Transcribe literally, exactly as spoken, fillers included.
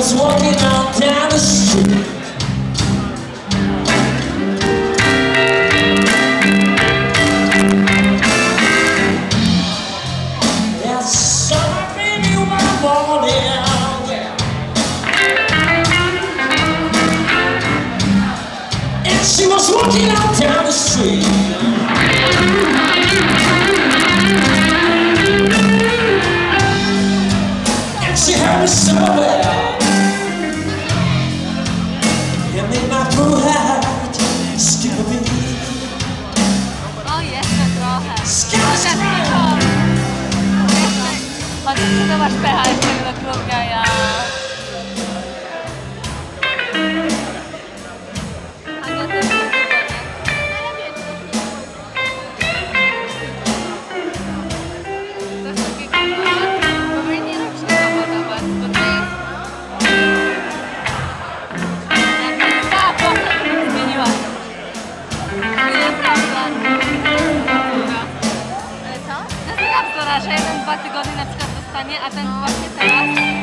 was walking out down the street. That summer baby one morning, yeah. And she was walking out down the street. She heard me so well. It made my poor heart skip a beat. O, jeszcze trochę. Skip Chociaż a nie to. Chociaż ty to masz pecha jeszcze do klubka, ja... A nie ty, to że jeden, dwa tygodnie na przykład dostanie, a ten właśnie teraz